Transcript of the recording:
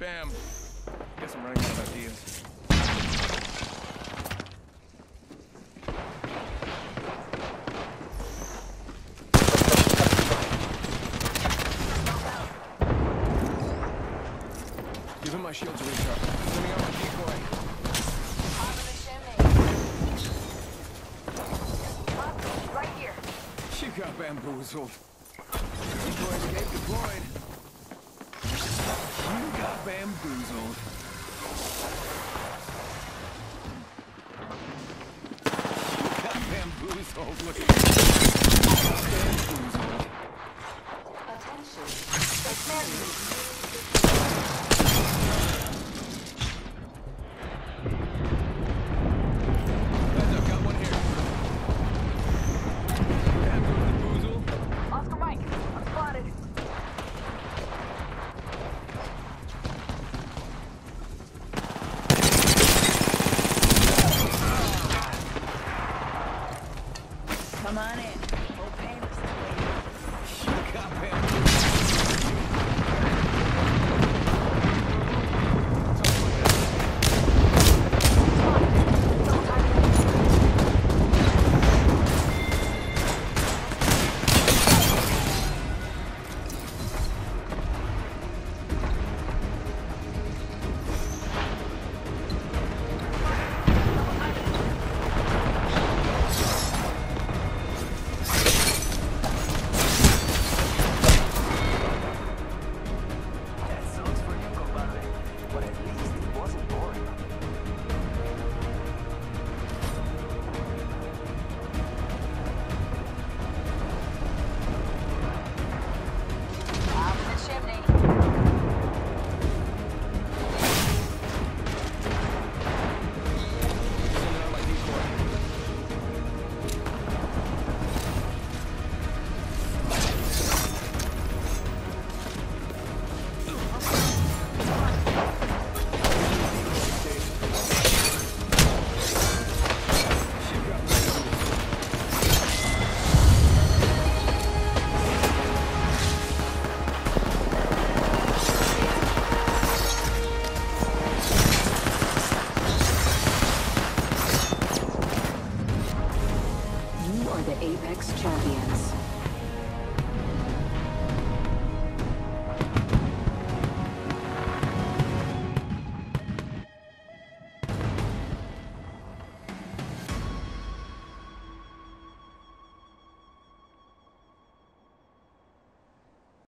Damn. Guess I'm running out of ideas. Give him my shield to recharge. Sending out my decoy. Right here. You got bamboozled. Decoy to gate deployed. You got bamboozled. You got bamboozled. Look at you. Bamboozled. Attention.